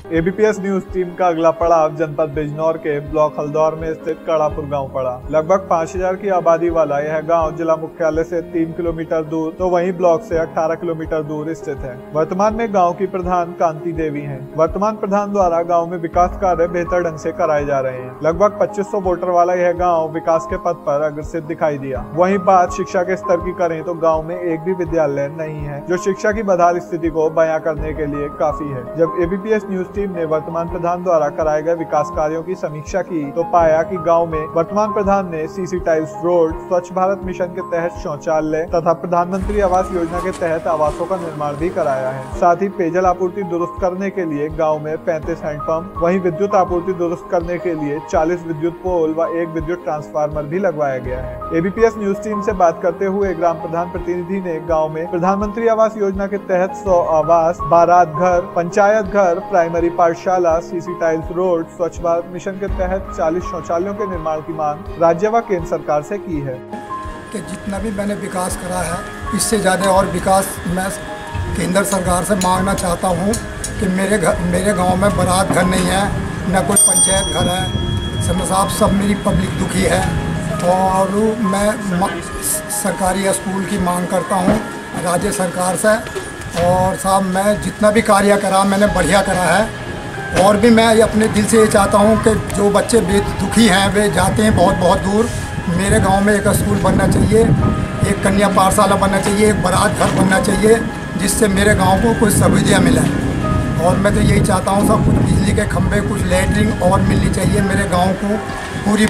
ABPS news team का अगला पड़ाव जनपद बिजनौर के ब्लॉक हल्दौर में स्थित कड़ापुर गांव पड़ा। लगभग 5000 की आबादी वाला यह गांव जिला मुख्यालय से 3 किलोमीटर दूर तो वहीं ब्लॉक से 18 किलोमीटर दूर स्थित है। वर्तमान में गांव की प्रधान कांति देवी हैं। वर्तमान प्रधान द्वारा गांव में विकास कार्य बेहतर ढंग से कराए जा रहे हैं। लगभग 2500 वोटर वाला यह गाँव विकास के पथ पर अग्रसर दिखाई दिया। वहीं बात शिक्षा के स्तर की करें तो गाँव में एक भी विद्यालय नहीं है, जो शिक्षा की बदहाल स्थिति को बयां करने के लिए काफी है। जब एबीपीएस न्यूज टीम ने वर्तमान प्रधान द्वारा कराए गए विकास कार्यों की समीक्षा की तो पाया कि गांव में वर्तमान प्रधान ने सीसी टाइल्स रोड, स्वच्छ भारत मिशन के तहत शौचालय तथा प्रधानमंत्री आवास योजना के तहत आवासों का निर्माण भी कराया है। साथ ही पेयजल आपूर्ति दुरुस्त करने के लिए गांव में 35 हैंडपंप, वहीं विद्युत आपूर्ति दुरुस्त करने के लिए 40 विद्युत पोल व 1 विद्युत ट्रांसफार्मर भी लगवाया गया है। एबीपीएस न्यूज टीम से बात करते हुए ग्राम प्रधान प्रतिनिधि ने गाँव में प्रधानमंत्री आवास योजना के तहत 100 आवास, 12 घर, पंचायत घर, प्राइमरी पाठशाला, सीसी टाइल्स रोड, स्वच्छ भारत मिशन के तहत 40 शौचालयों के निर्माण की मांग राज्य व केंद्र सरकार से की है। कि जितना भी मैंने विकास करा है इससे ज़्यादा और विकास मैं केंद्र सरकार से मांगना चाहता हूँ कि मेरे गांव में बारात घर नहीं है, न कोई पंचायत घर है। साहब सब मेरी पब्लिक दुखी है और मैं सरकारी स्कूल की मांग करता हूँ राज्य सरकार से। और साहब मैं जितना भी कार्य करा मैंने बढ़िया करा है और भी मैं अपने दिल से ये चाहता हूँ कि जो बच्चे दुखी हैं वे जाते हैं बहुत दूर। मेरे गांव में एक स्कूल बनना चाहिए, एक कन्या पाठशाला बनना चाहिए, एक बारात घर बनना चाहिए, जिससे मेरे गांव को कुछ सुविधा मिले। और मैं तो यही चाहता हूँ सब कुछ बिजली के खंभे, कुछ लैट्रिन और मिलनी चाहिए मेरे गाँव को पूरी।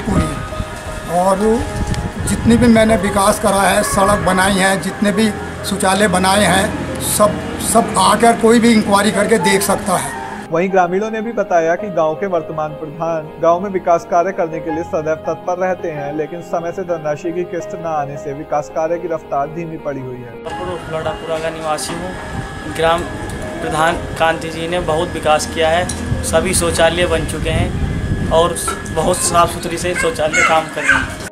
और जितनी भी मैंने विकास करा है, सड़क बनाई है, जितने भी शौचालय बनाए हैं, सब आकर कोई भी इंक्वायरी करके देख सकता है। वहीं ग्रामीणों ने भी बताया कि गांव के वर्तमान प्रधान गांव में विकास कार्य करने के लिए सदैव तत्पर रहते हैं, लेकिन समय से धनराशि की किस्त न आने से विकास कार्य की रफ्तार धीमी पड़ी हुई है। लड़ापुरा का निवासी हूँ। ग्राम प्रधान कांति जी ने बहुत विकास किया है, सभी शौचालय बन चुके हैं और बहुत साफ सुथरी से शौचालय काम कर रहे हैं।